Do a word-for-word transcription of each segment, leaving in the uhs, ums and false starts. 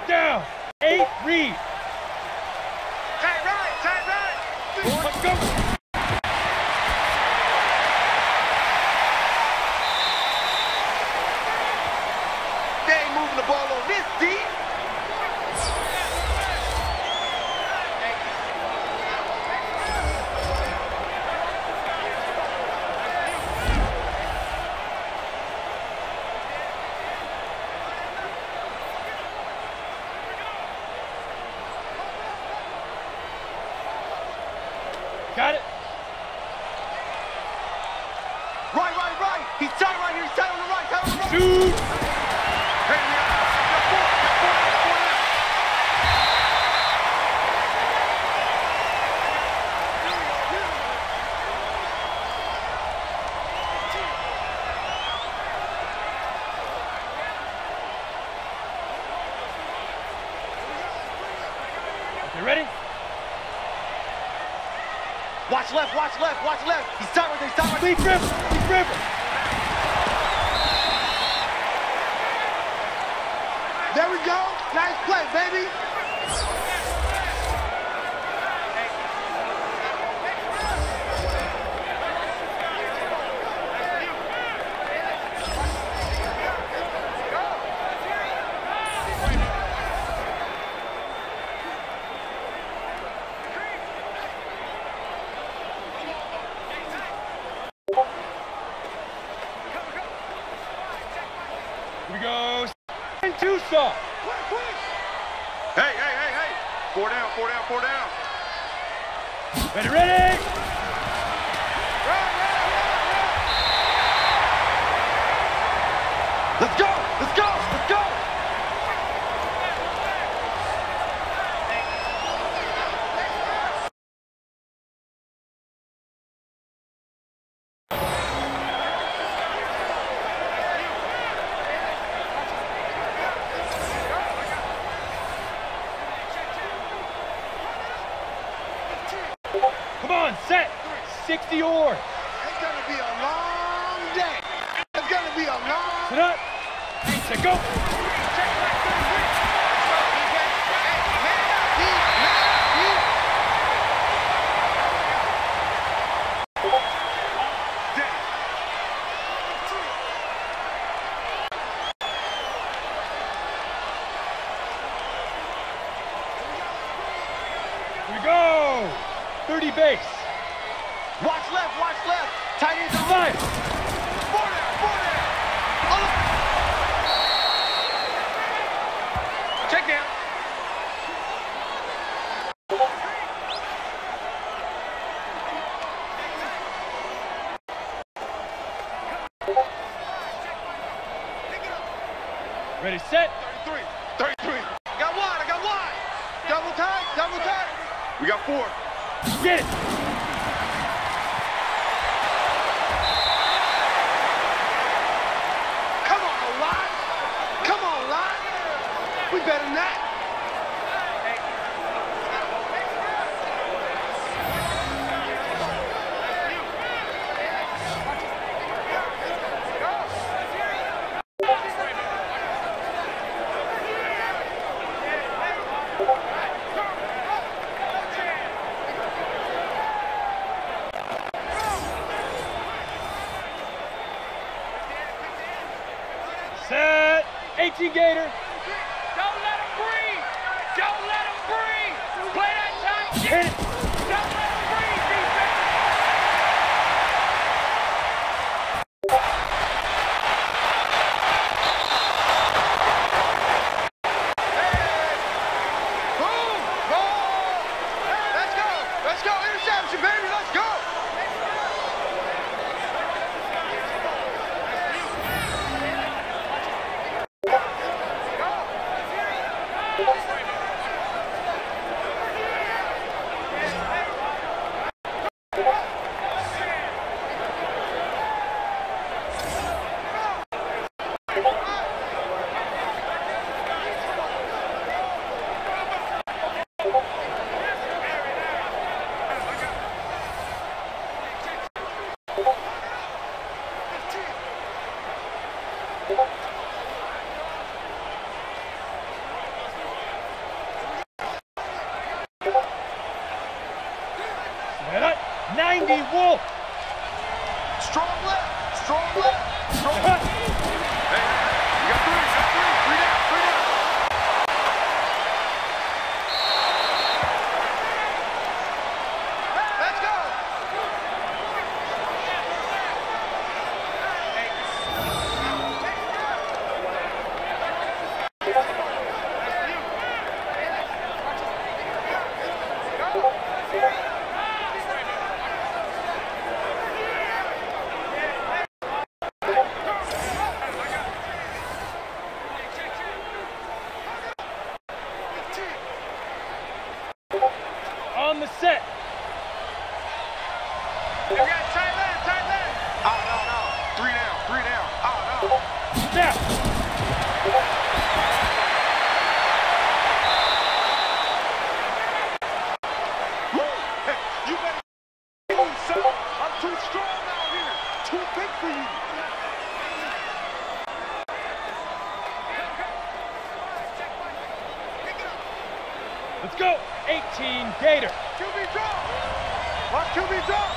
down. Eight, read. Tight right, tight right. Let's go. They ain't moving the ball on this deep. Got it. Right, right, right. He's tight right here. He's tight on the right. Tight on the right. Shoot. Hey, man. Got four. Got four. Got four now. You ready? Watch left, watch left, watch left. He's tight right there. He's tight right there. Lead dribble. Lead dribble. There we go. Nice play, baby. Here we go. And two soft. Hey, hey, hey, hey. Four down, four down, four down. Ready, ready. Let's go, let's go, let's go. Come on, set. sixty or. It's gonna be a long day. It's gonna be a long. Sit up. Set, go. Here we go. thirty base. Watch left, watch left. Tight end to the Five. Four down, four down. Oh. Check down. Ready, set. thirty-three, thirty-three. Got wide, I got wide. Double tight, double tight. We got four. Get it. Come on, Lot. Come on, Lot. We better than that. Set. eighteen Gator. Don't let him breathe. Don't let him breathe. Play that tight. Hit it. Don't let him breathe, defense. Boom. Ball. Let's go. Let's go. Interception, baby. Let's go. ninety, Wolf. Strong left. Strong left. Strong left. Hey, you got three. You got three. Three down. Three down. Let's go. On the set. We got tight line, tight line. Oh, no, no. Three down, three down. Oh, no. Snap. Woo. Hey, you better move, son. I'm too strong out here. Too big for you. Let's go. eighteen, Gator. Q B draw. Watch Q B draw.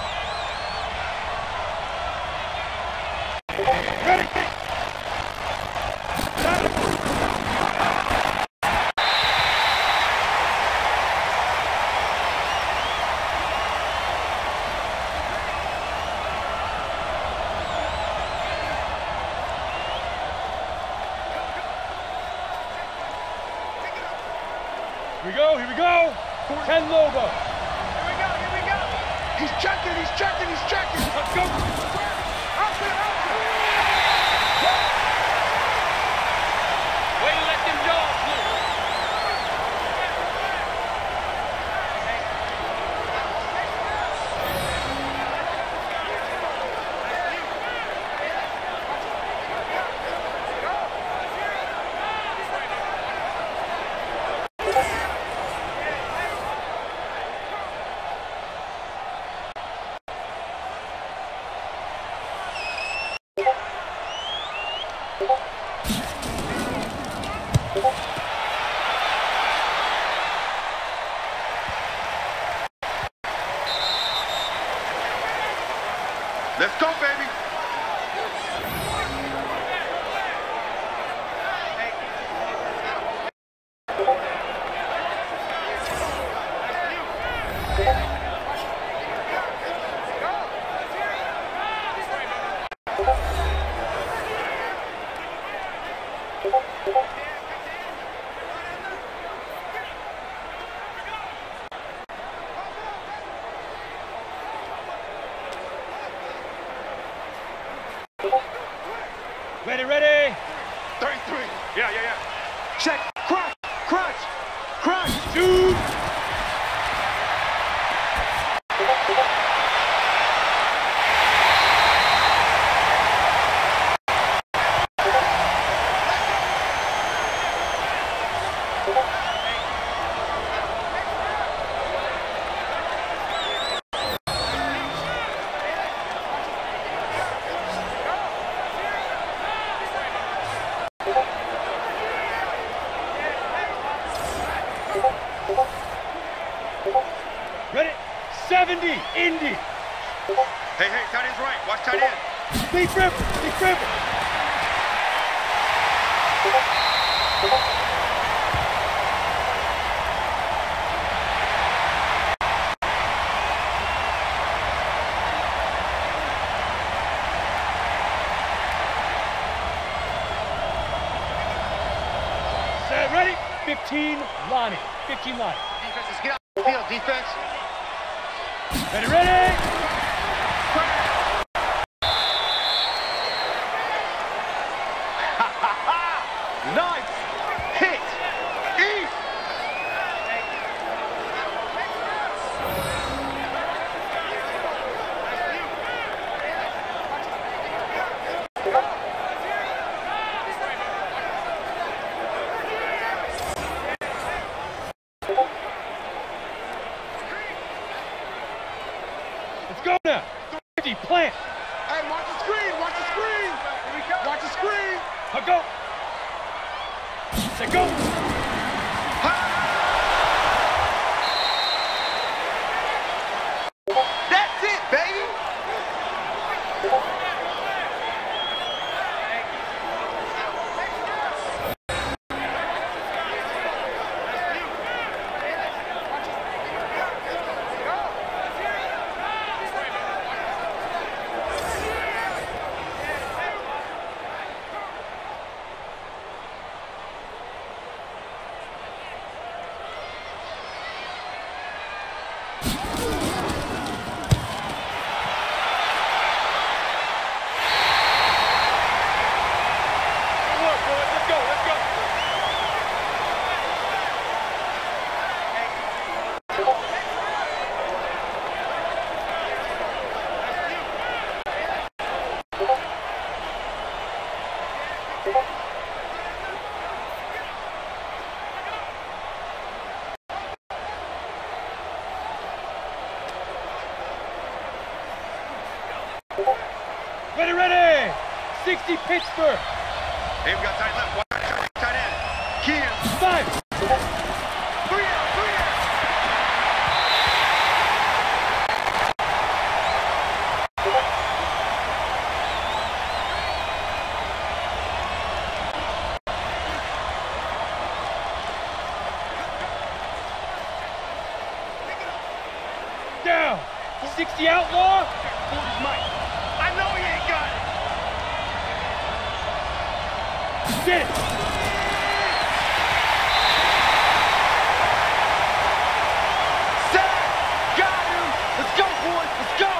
Ready. Here we go, here we go. ten Lobo. Here we go, here we go. He's checking, he's checking, he's checking. Let's go. Out there, out there. Way to let them dogs loose. Let's go, baby. Ready, ready. thirty-three. Yeah, yeah, yeah. Check. Crunch. Crunch. Crunch. Shoot. Ready. seventy, Indy. Hey, hey, tight end's right. Watch tight end. Deep river, deep river. Set, ready. fifteen, Lonnie. fifteen, Lonnie. Defense, let's get out the field, defense. Ready, ready. Nice hit. Eat. Let's go now. fifty, plant. Hey, watch the screen. Watch the screen. Watch the screen. I'll go. Say go. That's it, baby. Ready, ready! sixty Pittsburgh. Hey, we got tight left. Watch tight end. Kim. Five. Three out, three out. Down. sixty outlaw. forty's Mike. I know he ain't got it. Get it. Set. Got him. Let's go, boys. Let's go.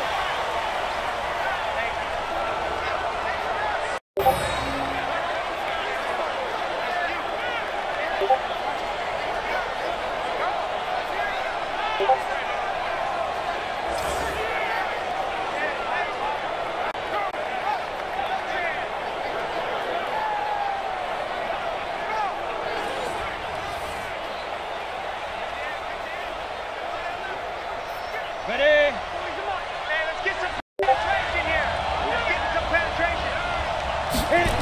Ready? Hey, let's get some penetration here. Let's get some penetration. Hit it.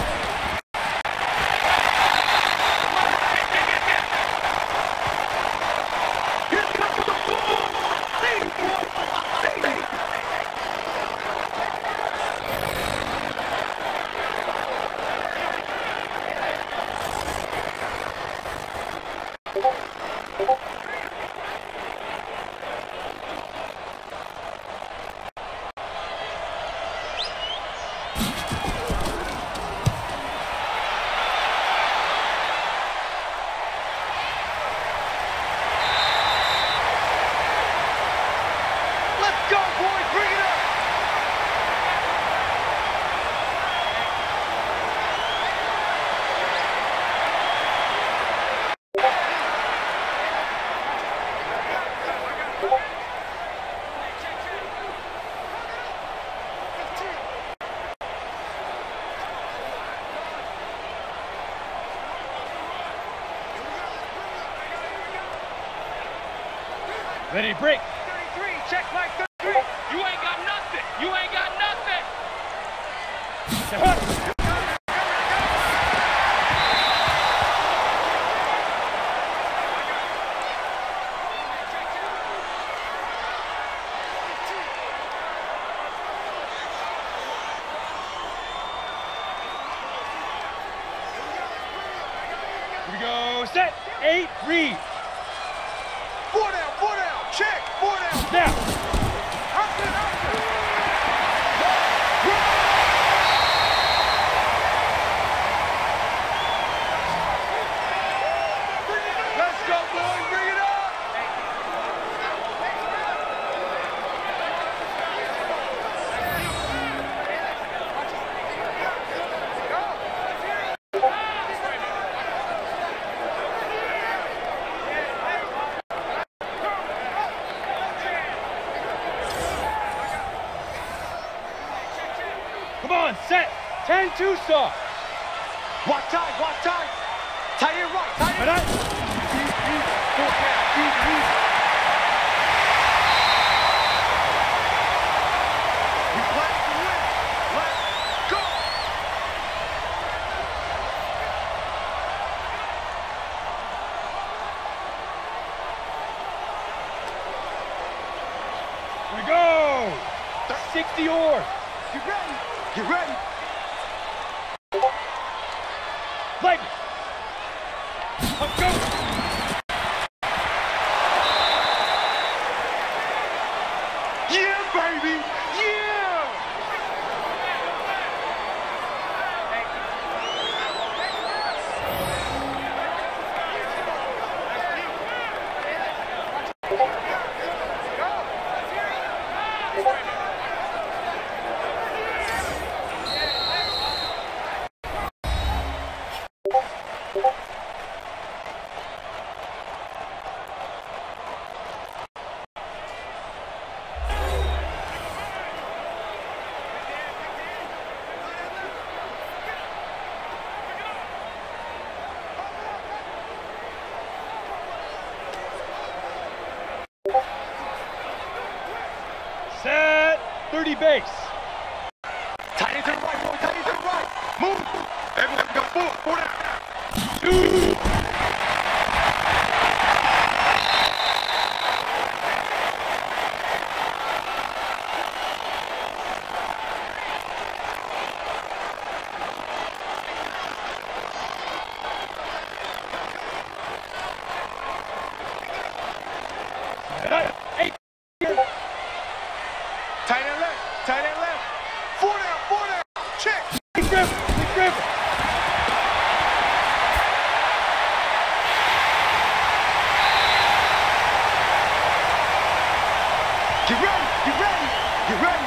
Here comes the ball. Let's go, boys. Bring it up. Ready, break. thirty-three, check like thirty-three. You ain't got nothing. You ain't got nothing. Here we go. Set. Eight. Read. Four down, four down. Check. Four down. Now. Hustle, hustle. Let's go, boys. Bring it up. Come on. Set. ten two soft. Watch tight, watch tight. Tight end right, tight end. Ready? Four down, easy, easy. We play to win. Let's go. Here we go. sixty oars. Get ready, get ready. Lightning. Let's go. Yeah, baby, yeah. thirty base. Tight end to the right, boy. Tight end to the right. Move. Everyone go four. Four down. Two. Eight. Tight end left. Tight end left. Four down. Four down. Check. Big grip. Big grip. Get ready. Get ready. Get ready.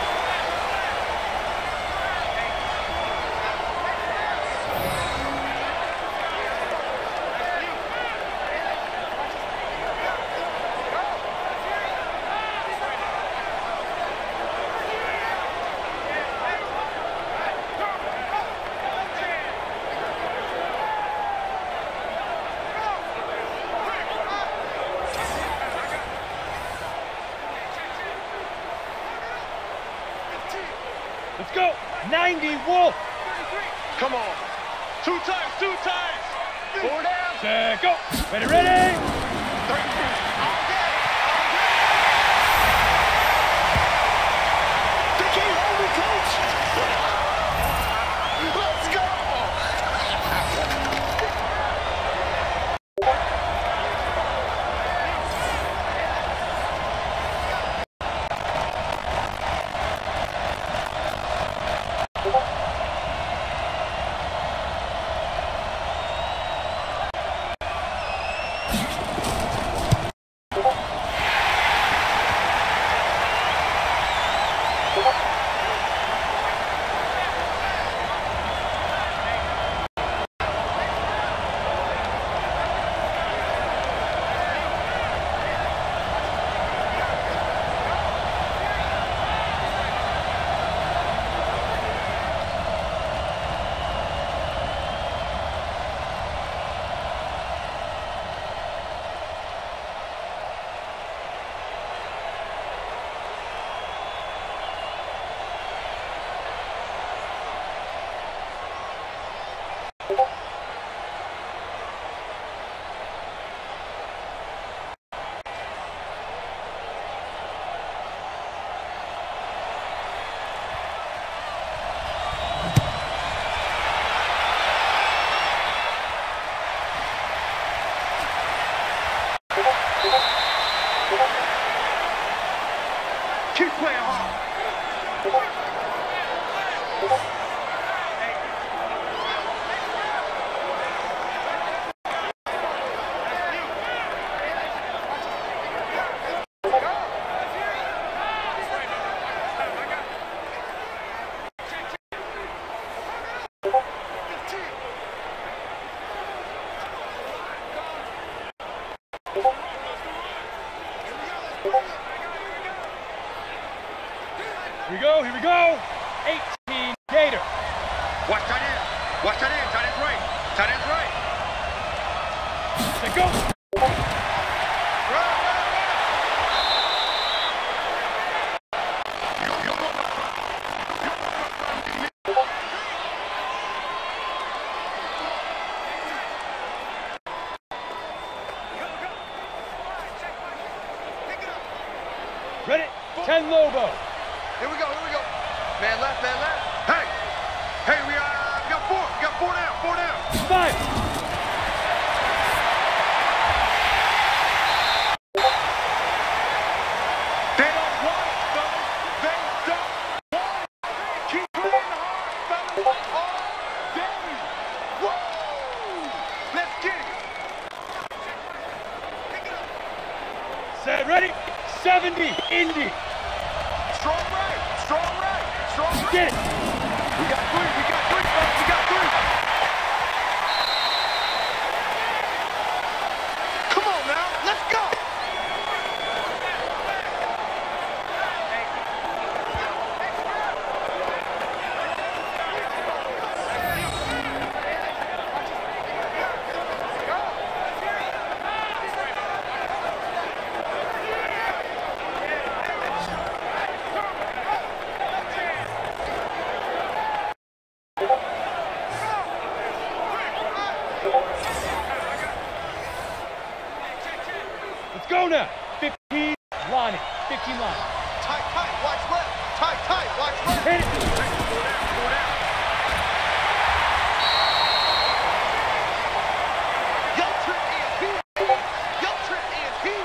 Let's go. ninety Wolf. Come on. Two times. Two times. Four down. Set, go. Ready, ready. Three. All day. All day. They can't hold me, coach. Let's go. Keep playing hard. Here we go, here we go. eighteen Gator. Watch tight end. Watch tight end. Tight end's right. Tight end's right. Set, go. Ready? ten Lobo. Here we go, here we go. Man left, man left. Hey! Hey, we, uh, we got four. We got four down, four down. Five. They don't want it, fellas. They don't want it. Keep playing hard, fellas. All day. Woo! Let's get it. Set, ready? seventy Indy. Strong right, strong right, strong right. Get it. We got three, we got three, fellas. We got three. Come on now, let's go. Go now. fifteen, line it. fifteen line. Tight, tight, watch left. Tight, tight, watch left. Hit it. Four down, four down. Yo, trip is here. Yo, trip is here.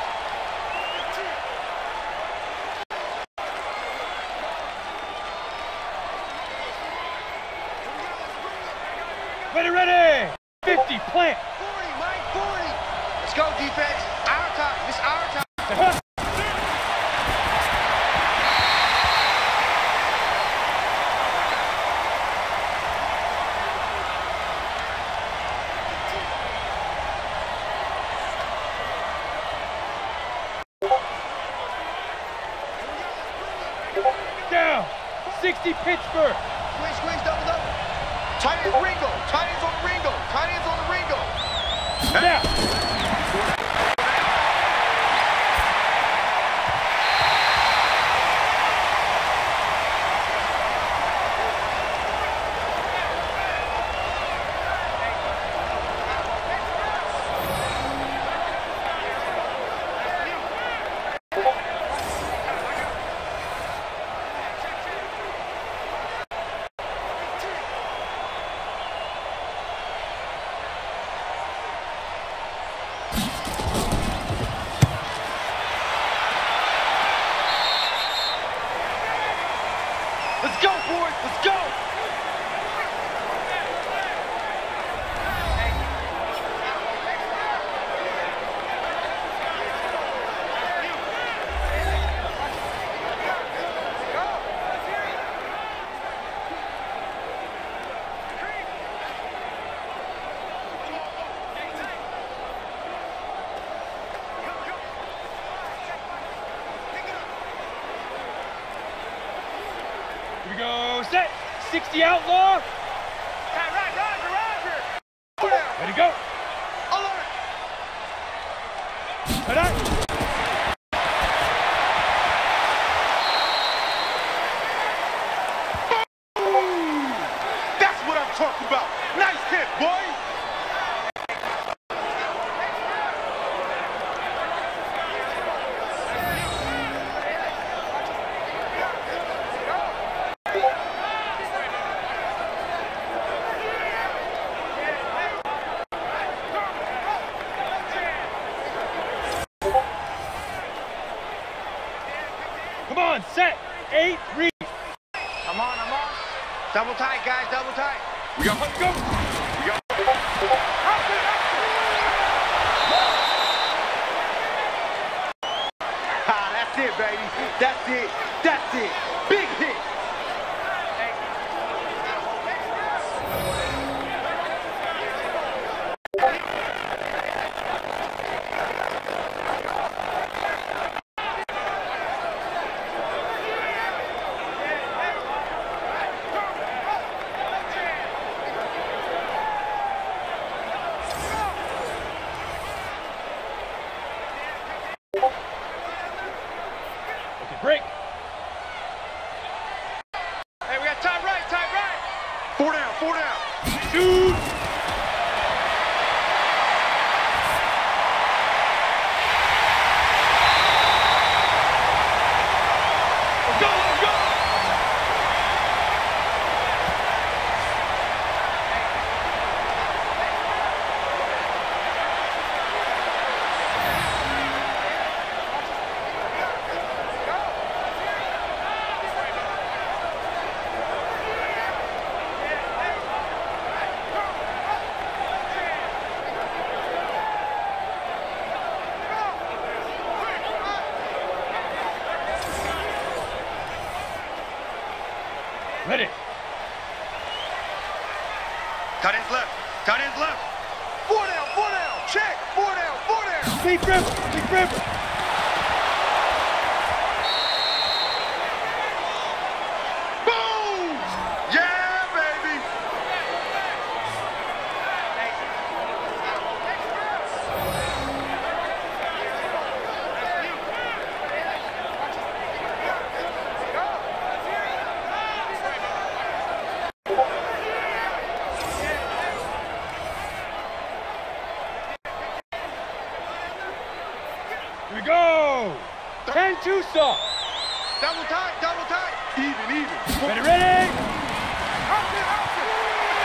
Ready, ready. fifty, plant. forty, Mike, forty. Let's go, defense. Our time. It's our time. Uh-huh. Down. sixty, Pittsburgh. Squeeze, squeeze, double, double. Tight ends, Ringo. Tight ends on the Ringo. Tight ends on the Ringo. Now. Let's go, boys. Let's go. Here we go. Set. sixty, outlaw. Right, right, Roger, Roger. Four down. Ready, go. Alert. Head out. That's what I'm talking about. Nice hit, boy. Come on, set. Eight, read. I'm on, I'm on. Double tight, guys, double tight. We got let's go. We got Ah, that's it, baby. That's it. That's it. Big hit. Okay, break. Hey, we got tight right, tight right. Four down, four down. Shoot. Let's go, let's go. Ready. Tight ends left. Tight ends left. Four down, four down. Check. Four down, four down. Big grip. Big grip. Boom! Yeah, baby. Here we go. ten two soft. Double tight, double tight. Even, even. Ready, ready. Out there, out there.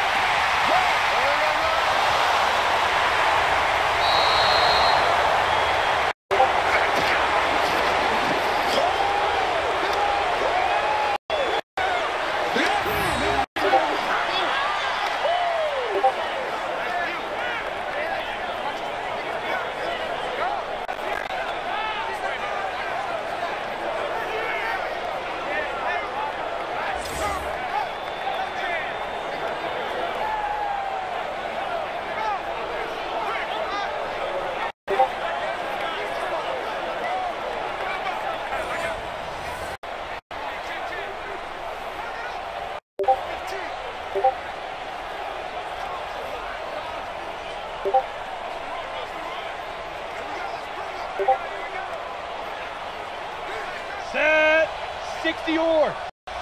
Set. sixty oars.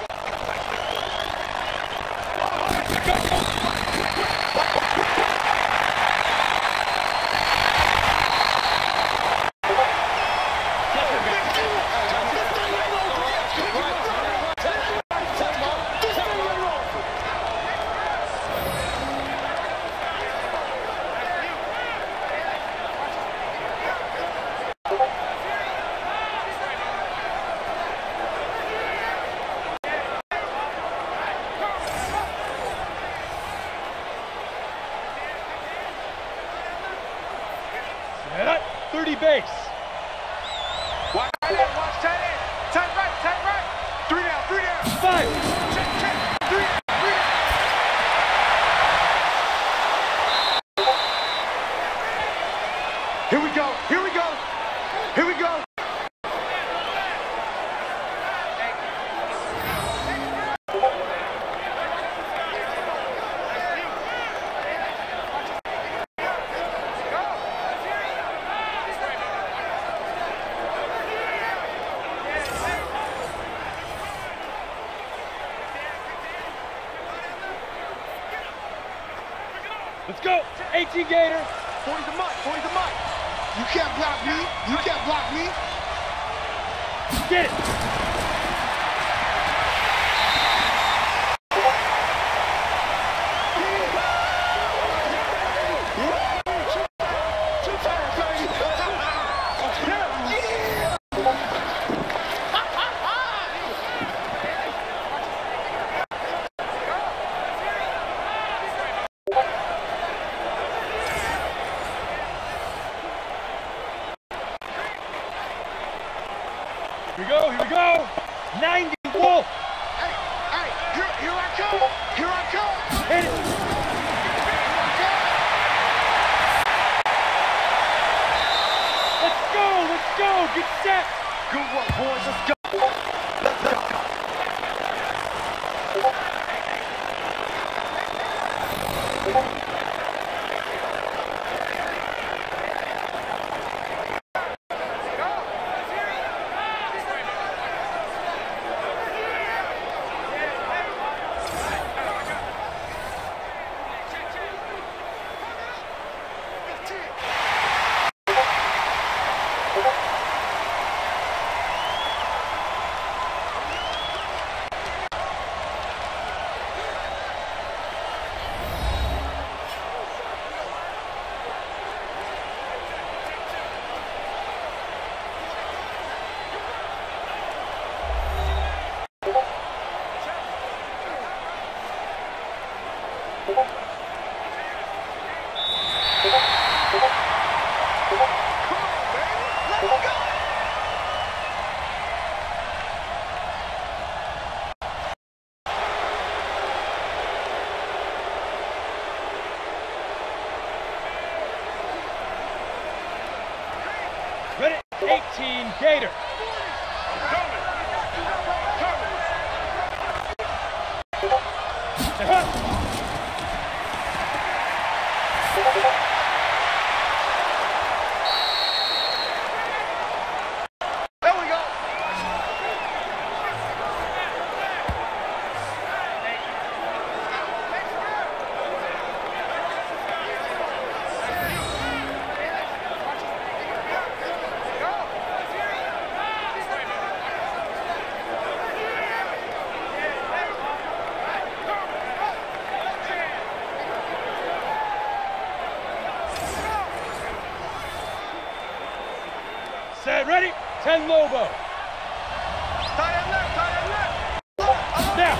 thirty base. Watch tight end, watch tight end. Tight right, tight right. Three down, three down. Five. Check, check. Three down, three down. Here we go, here we go. Here we go. Let's go. eighteen Gator. forty's a mutt, forty's a mutt. You can't block me. You can't block me. Get it. Here we go, here we go. ninety Wolf. Hey, hey, here, here I come. Here I come. Hit it. Let's go, let's go. Get set. Good work, boys. Let's go. Let's go. Ready, eighteen Gator. Coming. Coming. There we go. Go. Set, ready? ten Lobo. Tie that left, tie that left. Now.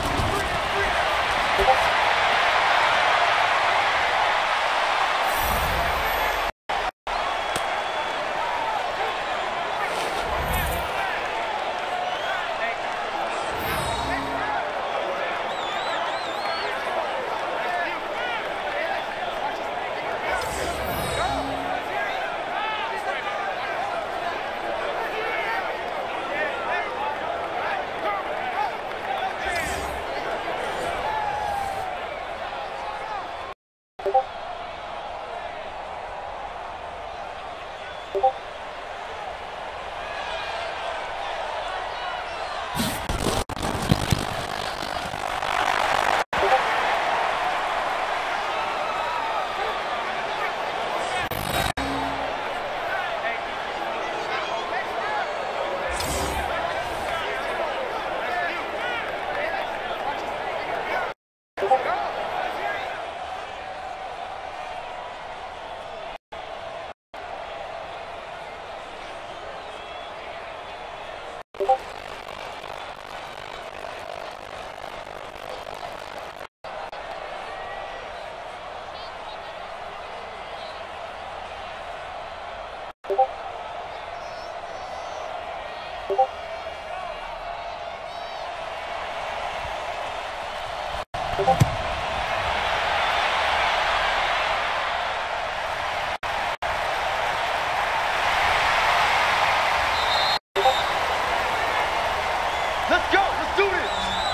Let's go, let's do this.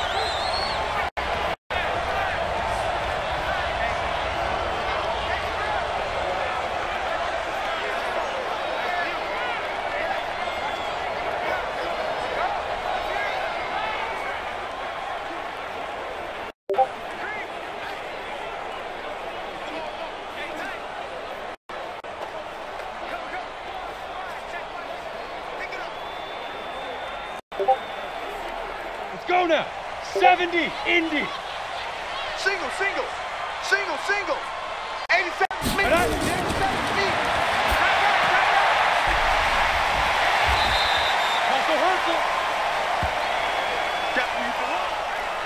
Let's go now. seventy, Indy. Single, single, single, single. eighty-seven feet. And I- eighty-seven feet. Hustle, hustle. Got me for one.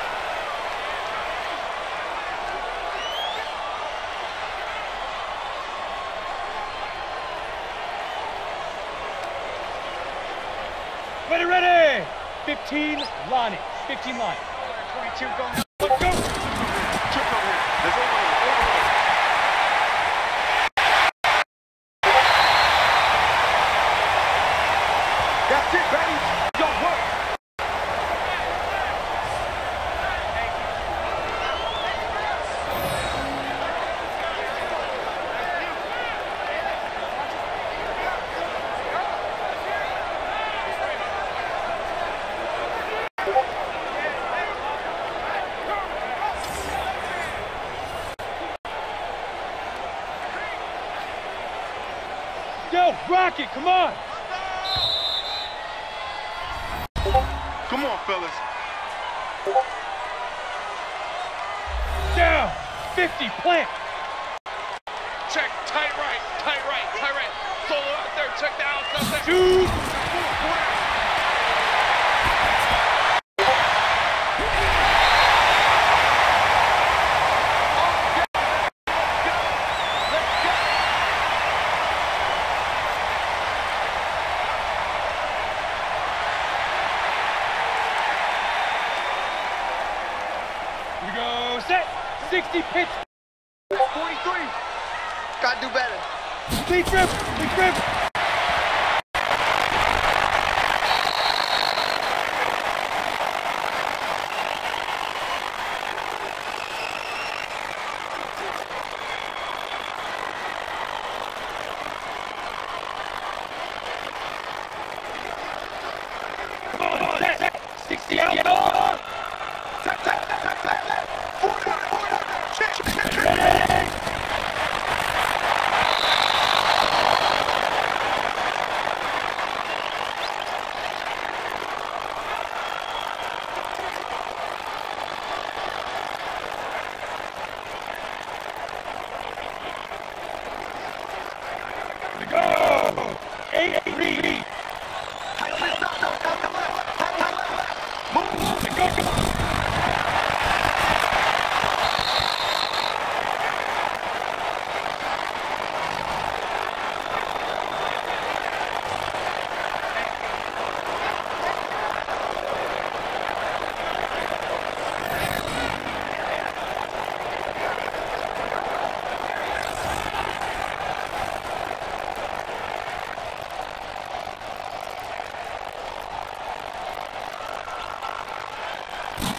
Ready, ready. fifteen, Lonnie. fifteen, Lonnie. twenty-two going. Let's go. Triple overhead. There's overhead. Overhead. That's it, baby. Don't work. Yo, Rocket, come on. Come on, fellas. Down. fifty, plant. Check, tight right, tight right, tight right. Solo out there, check the outside. Shoot. Here we go. Set. sixty, pitch. forty-three. Gotta do better. Clean grip. Clean grip. sixty out. Tap, tap, tap, tap, tap, tap. forty, forty. Check, check, check. Go. eight, three.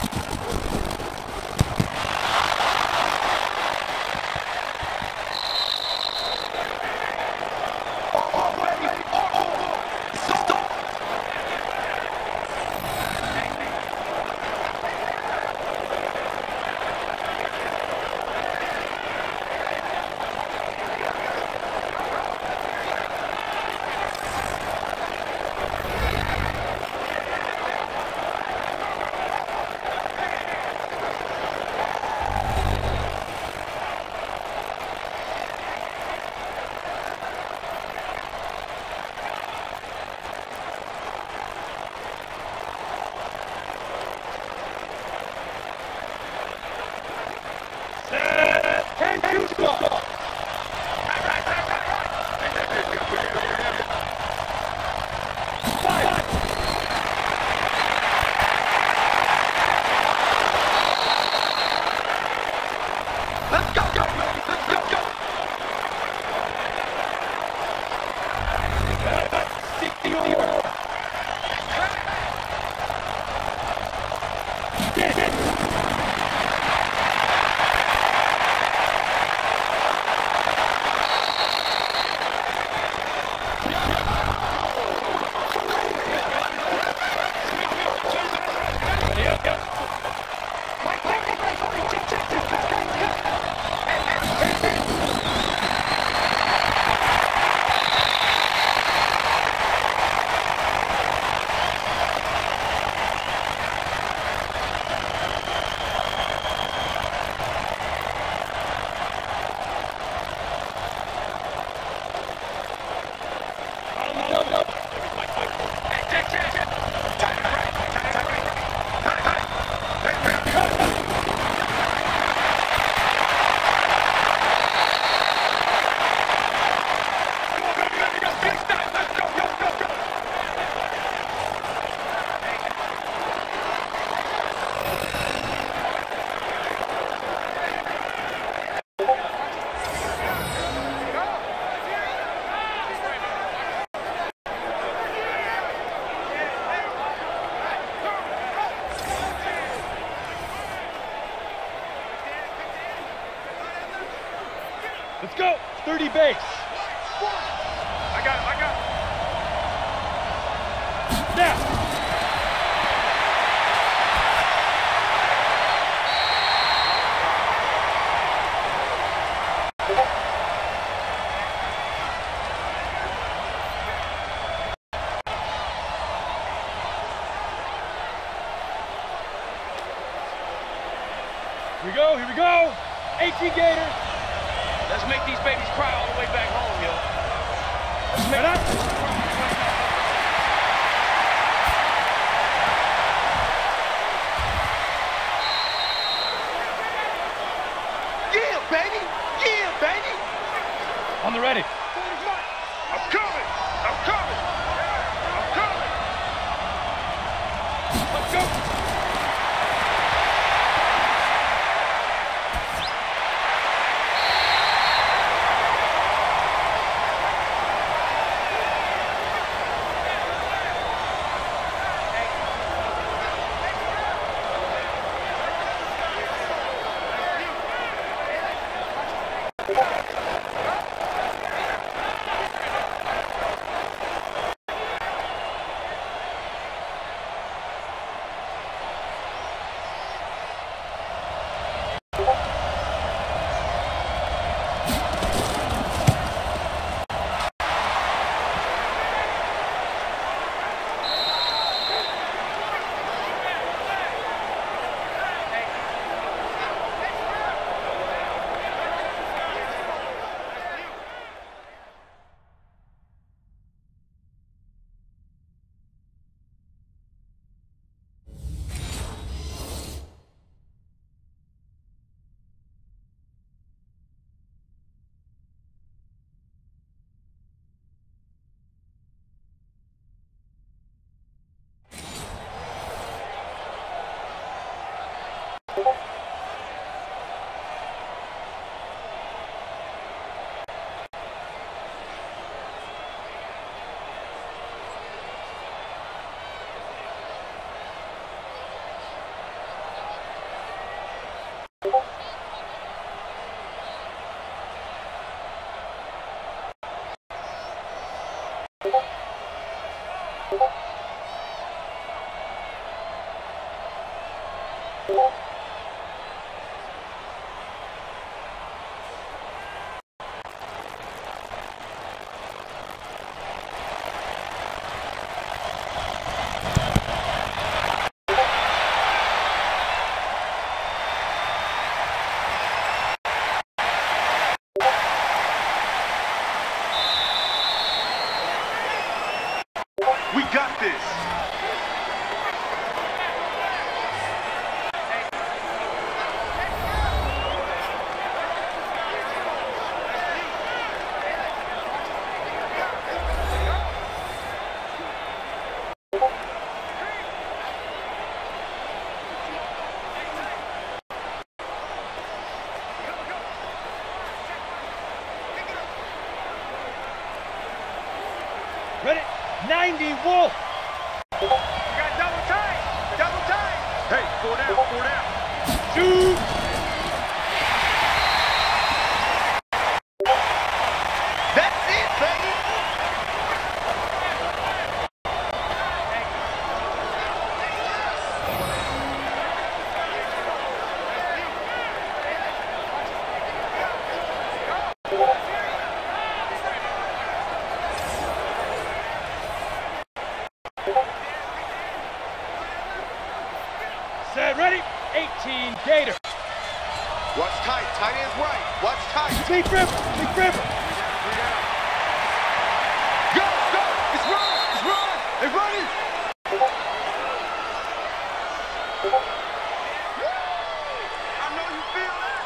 Let's go. thirty base. I got it, I got it. Now. Here we go, here we go. eighteen Gators. Let's make these babies cry all the way back home, yo. Let's make it. Yeah, baby! Yeah, baby! On the ready. I'm coming! I'm coming! I'm coming! Let's go! We got this. Ready? ninety Wolf. You got double time. Double time. Hey, four down, four down. Shoot. That's it, baby. Set, ready? eighteen Gator. Watch tight. Tight ends right. Watch tight. Big River. Big River. Go, go. It's run. It's run. They're running. I know you feel that.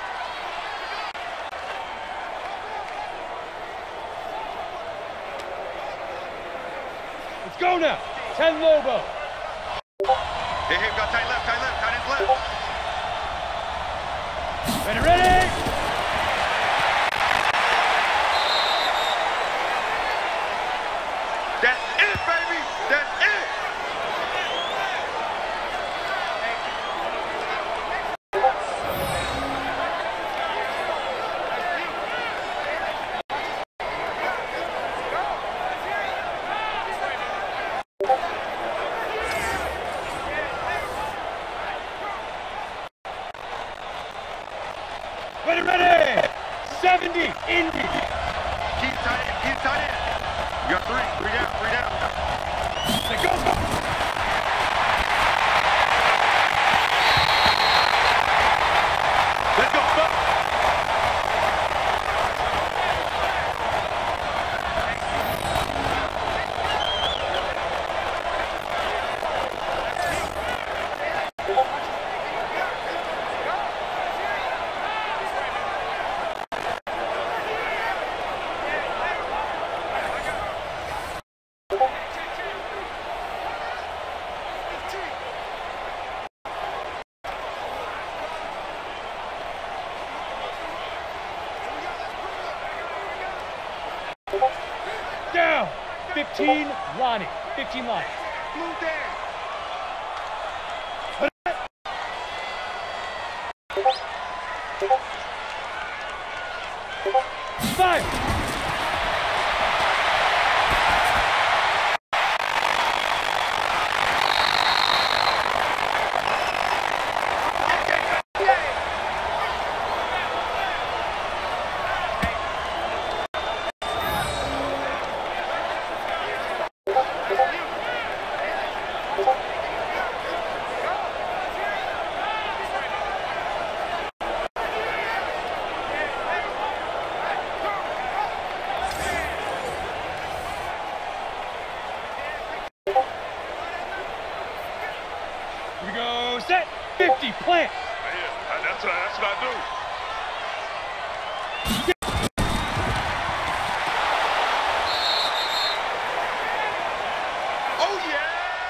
Let's go now. ten Lobo. Hey, hey, got tight left, tight left, tight ends left. Ready, ready. That's it, baby. That's it. Ready, ready. seventy Indy. Keep tight end, keep tight end. You got three, three down, three down. Let's go, go. Let's go, go. Down. fifteen Lonnie. fifteen Lonnie. Move down. Five. Here we go. Set. fifty. Plant. Yeah, that's what, that's what I do. Oh, yeah.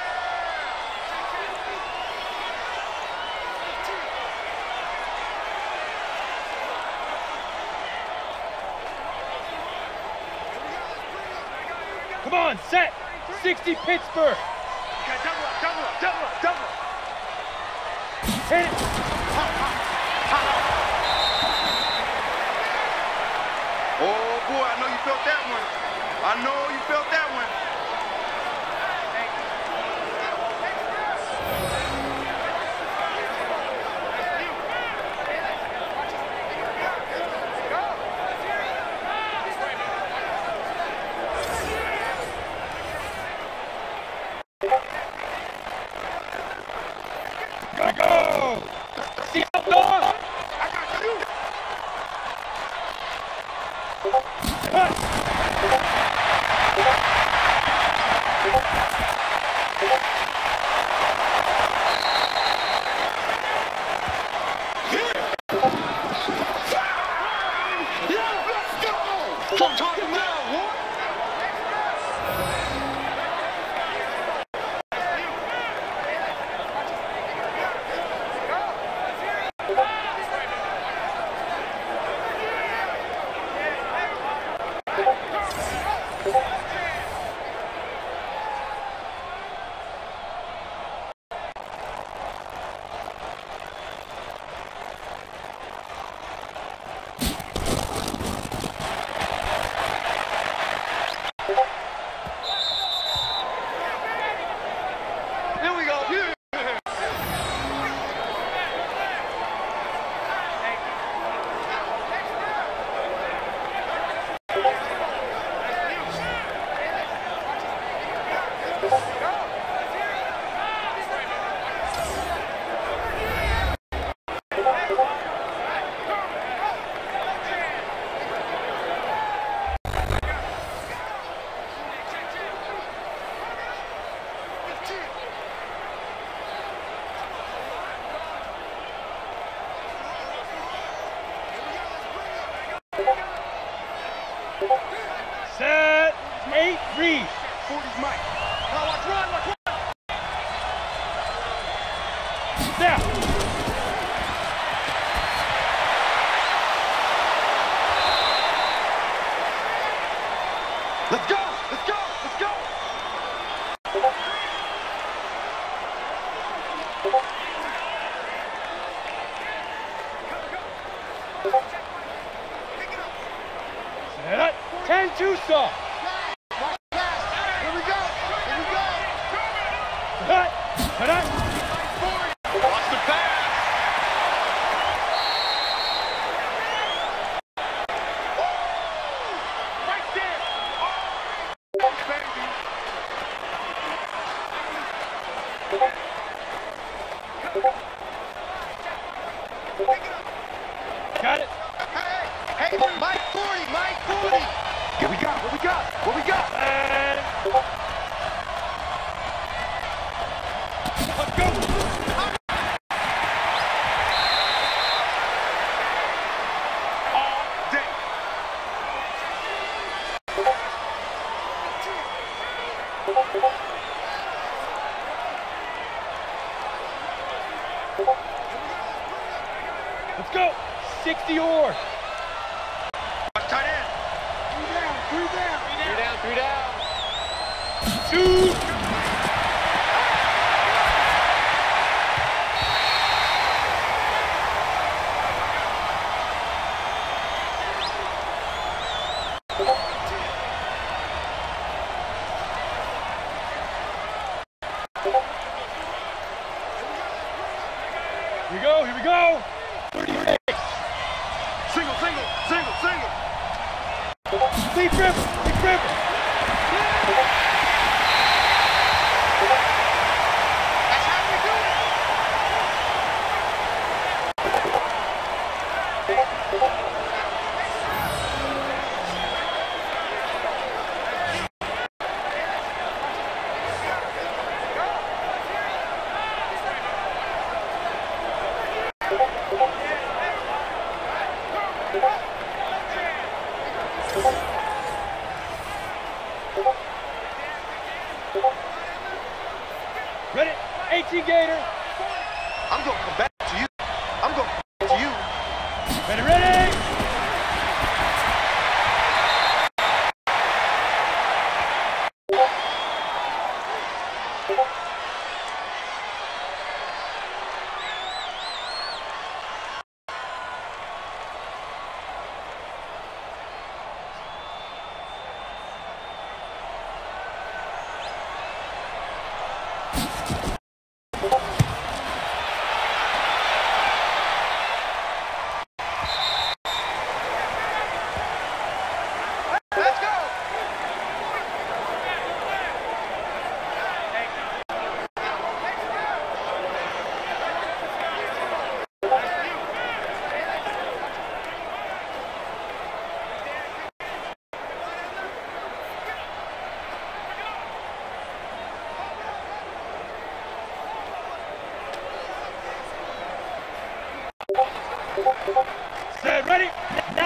Come on. Set. sixty Pittsburgh. Okay, double up, double up, double up, double up. Hit it. Oh, boy, I know you felt that one. I know you felt that one. Gotta go! See how going? I got you. Cut! Yeah, let's go. Come talking now, what? Here we go. Yeah. Set! Eight, read! forty's Mike. Now watch run, watch run. Now! Let's go, let's go, let's go. Set up! ten two saw! Watch pass. Here we go, here we go. Cut! Cut up! Watch the pass. Right there. Oh, baby. Got it! Hey, hey, Mike forty, Mike forty. What we got? What we got? What we got? And... Let's go! All day. Let's go! sixty or! Watch tight end. Three down, three down. Three down, three down. Two! Here we go, here we go! thirty-six! Single, single, single, single. Leaf river! Leaf river! That's how we do it. Ready? eighteen Gator! I'm gonna come back to you. I'm gonna come back to you. Ready, ready!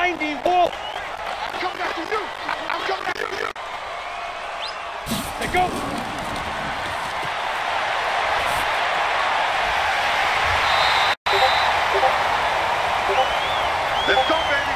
ninety, Wolf. I'm coming after you. I'm coming after you. Let go. Let's go, baby.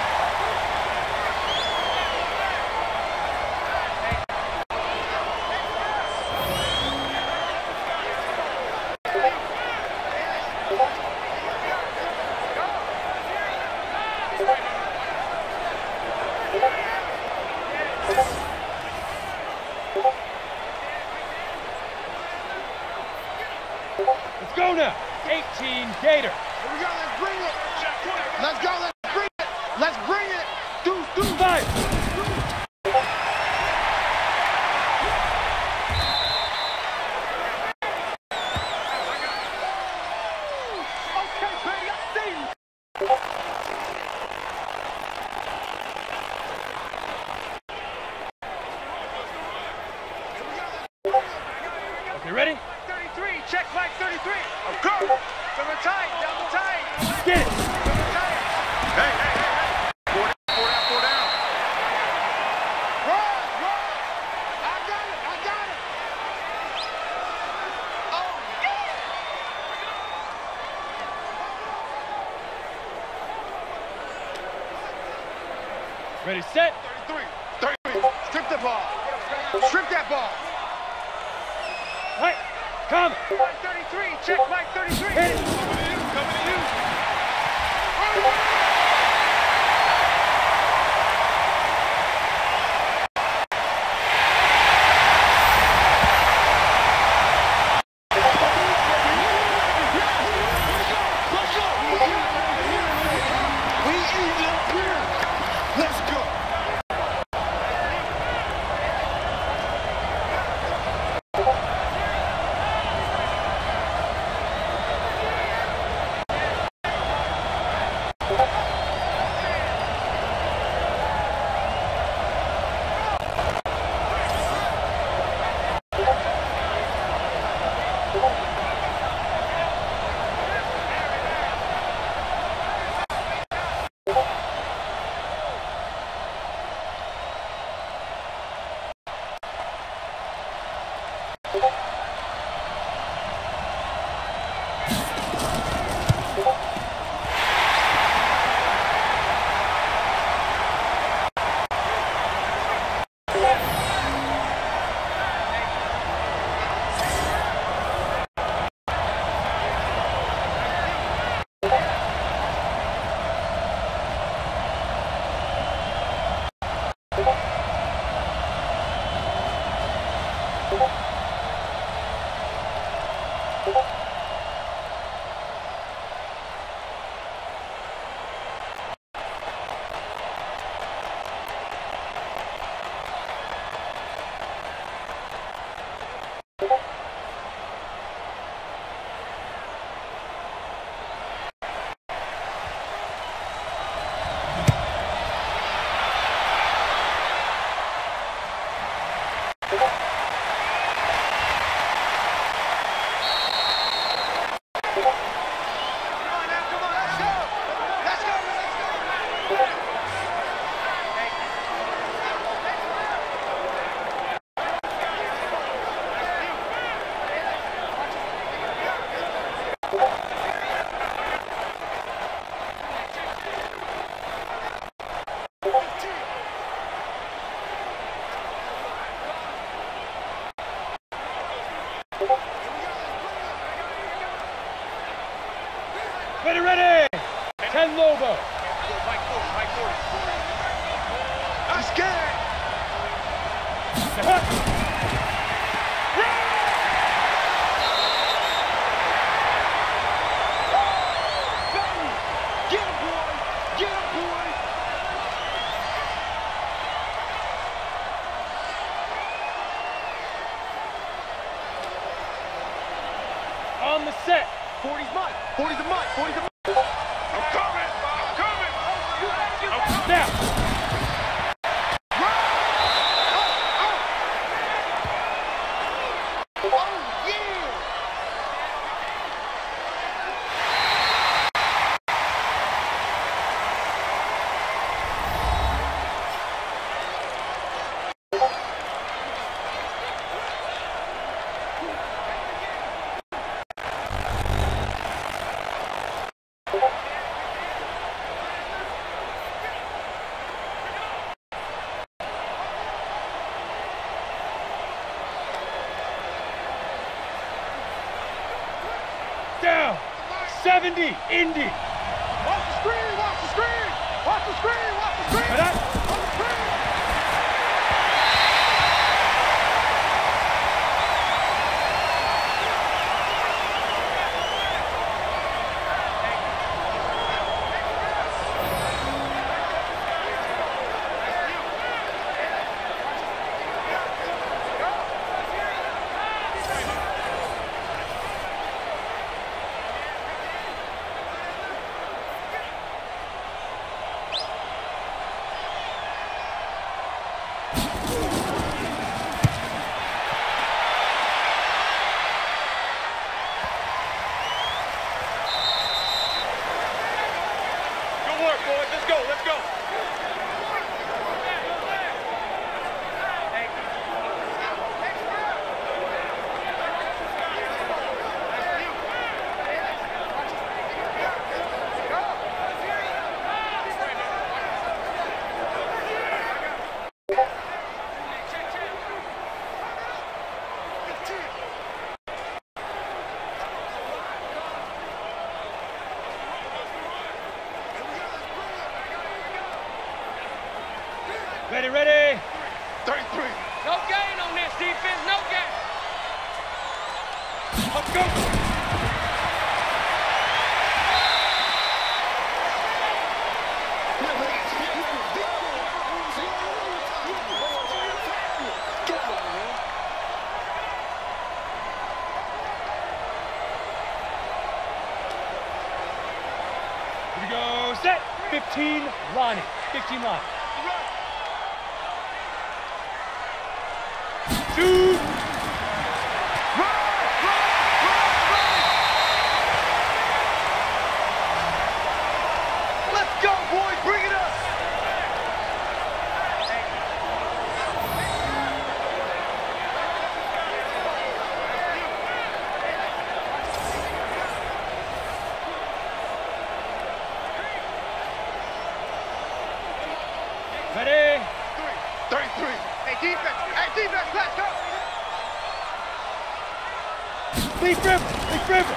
Let's go now. eighteen, Gator. Here we go. Let's bring it. Let's go. Let's bring it. Let's bring it. Do, do. Five. Okay, baby. I see you. Okay, ready? thirty-three, check flag thirty-three. I'm good. From the tight, down the tight. Get it. From the tight. Hey, hey, hey, hey. Four down, four down, four down. Run, run. I got it. I got it. Oh, yeah. Ready, set. thirty-three, thirty-three. Strip the ball. Strip that ball. Right. Come. Flag thirty-three, check flag thirty-three. Hit it. Coming to you. We even here. Let's go. Ready, ready. ten Lobo. I'm scared. Get him, boy. Get him, boy. On the set. forty's mine. forty's a mine. forty's a mine. I'm coming. I'm coming. I'm coming. Now. seventy, Indy. Watch the screen, watch the screen. Watch the screen, watch the screen. Right on. On the screen. Let's go, let's go. Ready, ready. thirty-three. No gain on this defense, no gain. Let's go. Here we go. Set. fifteen, line it. fifteen line. Two. Run, run, run, run. Let's go, boys. Bring it up. Ready. thirty-three. Hey, defense. Hey, defense. Let's go. Leaf river. Leaf river.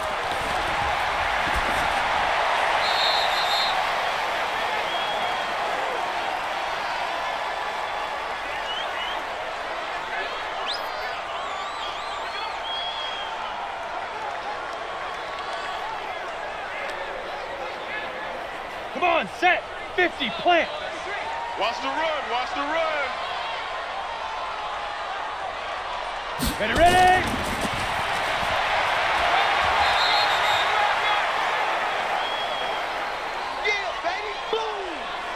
Come on, set. fifty, plant. Watch the run, watch the run. Ready, ready. Yeah, baby. Boom.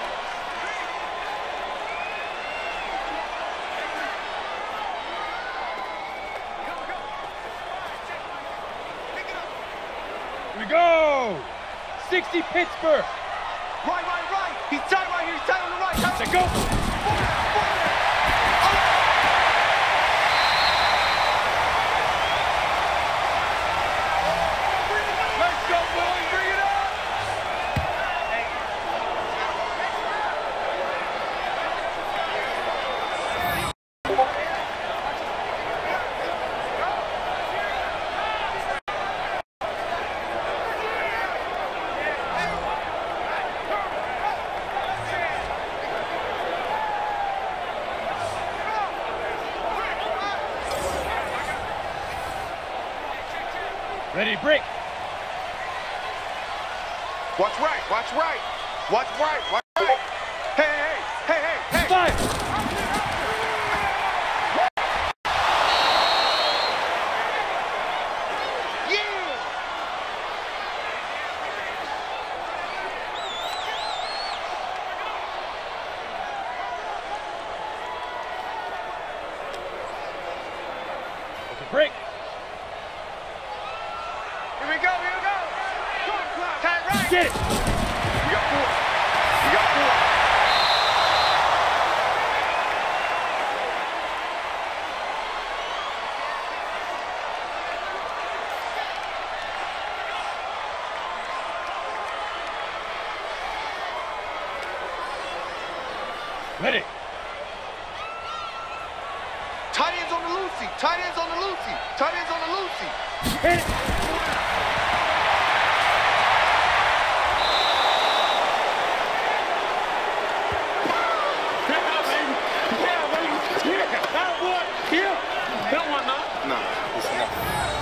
Here we go. sixty, Pittsburgh. Right, right, right. He's tight right here. He's tight on the right. Tight on Set, the go. Let's go, boys. Bring it up. Ready, break. Watch right. Watch right. Watch right. Watch right. Hey, hey, hey, hey, hey. Five. Yeah. Okay, break. Here we go. Here we go. Tight right. Get it. We got four. We got four. Ready. Tight ends on the Lucy. Tight ends on the Lucy. Tight ends on the Lucy. Hit it. Yeah. That one, no? No, it's enough.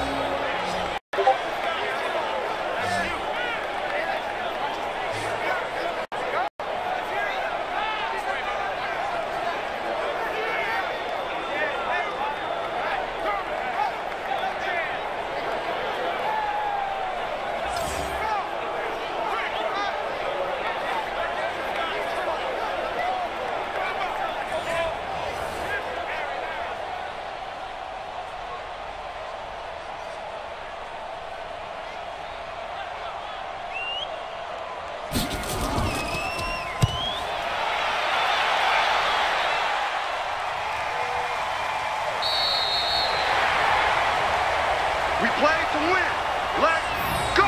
We play to win. Let's go.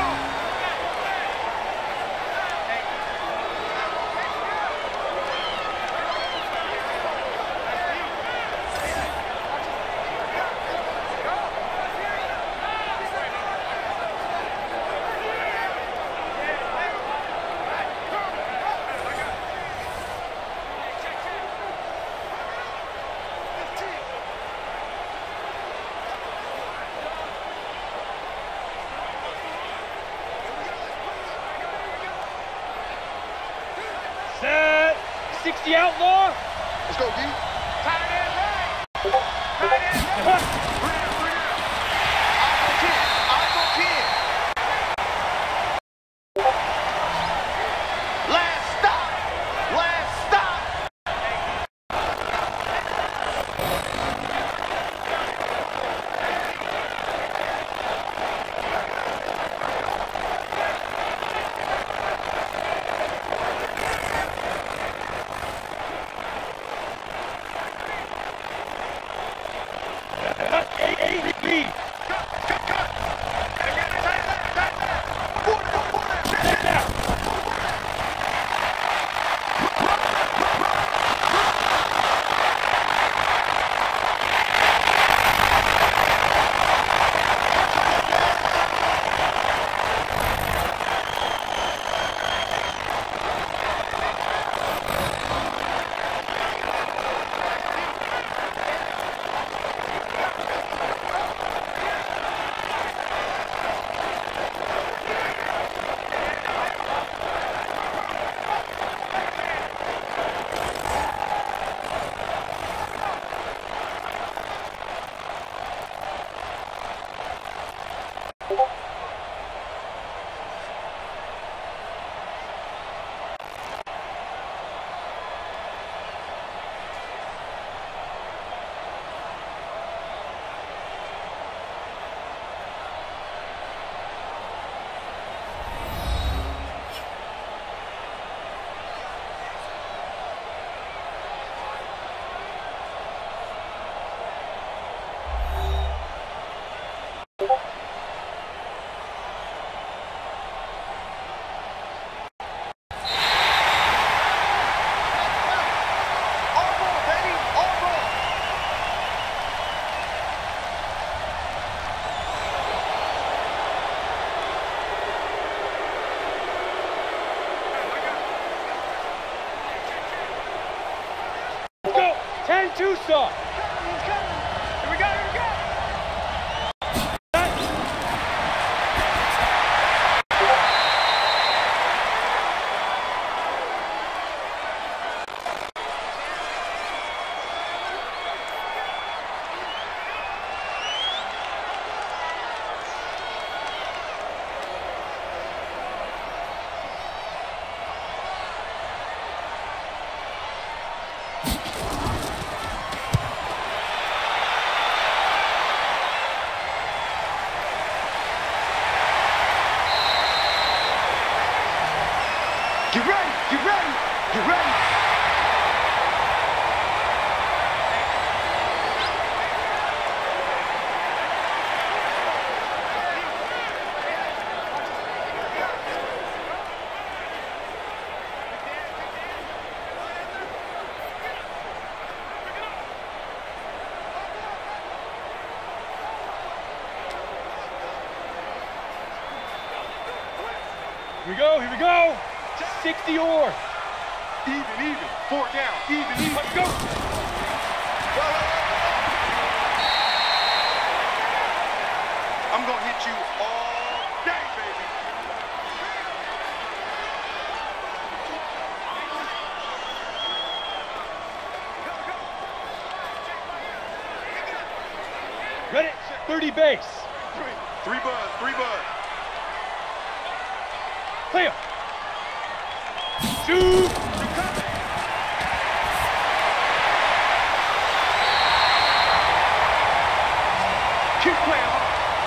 Set. sixty outlaw. Let's go, D. Tight end right. Tight end right. Bring it, bring it. I'll go ten. I'll go ten. Last stop. Last stop. ten two saw. Here we go, here we go. Get ready, get ready, get ready. Here we go, here we go. sixty or. Even, even. Four down. Even, even. Let's go. Go, go, go, go. got you all day, baby. Ready? thirty base. Three buzz, three buzz. Clear. Two. Keep playing hard.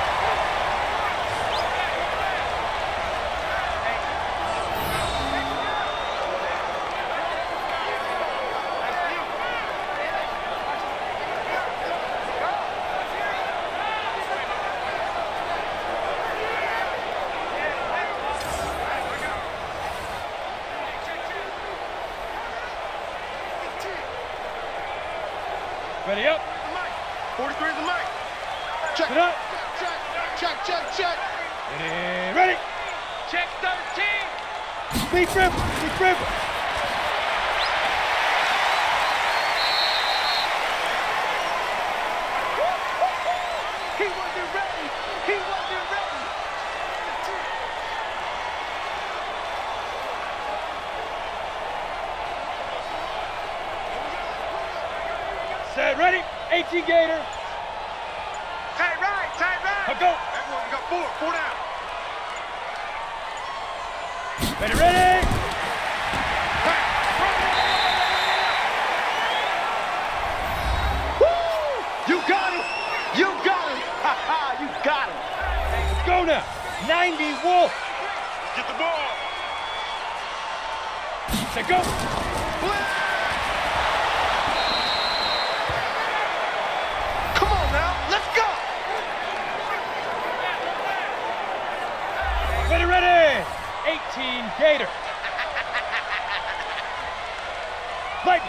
Ready up. forty-three is the mic. Check. Sit up. Check, check, check, check. Ready. Ready. Check thirteen. Lead river. Lead river. He wasn't ready. He wasn't ready. Set. Ready. eighteen Gator. Tight right, tight right. I'll go. Everyone, we got four, four down. Ready. Ready. Woo! You got it. You got it. Ha ha, you got it. Let's go now. ninety Wolf. Get the ball. Set. Go. Come on now, let's go. Ready. Ready. eighteen Gator. Lightning.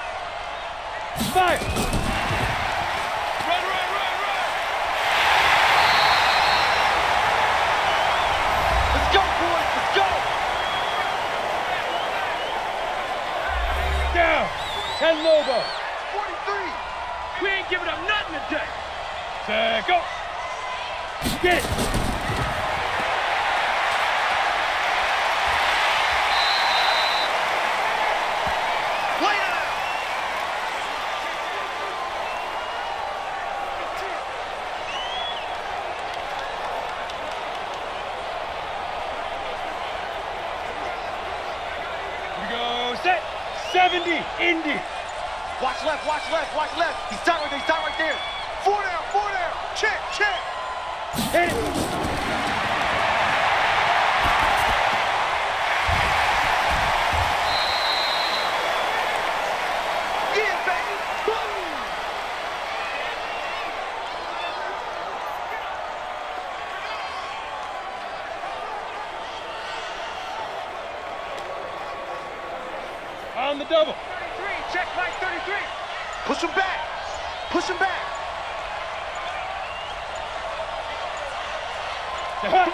Fire. Run, run, run, run. Let's go, boys, let's go. Down. ten Lobo. forty-three. We ain't giving up nothing today. Set. Go. Get it. Lay down. Here we go. Set. seventy Indy. Watch left, watch left, watch left. He's down right there, he's down right there. Four down, four down. Check, check. Hit it. Yeah, baby. Boom. On the double. thirty-three, check Mike thirty-three. Push him back. Push him back. Set.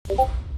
Bye.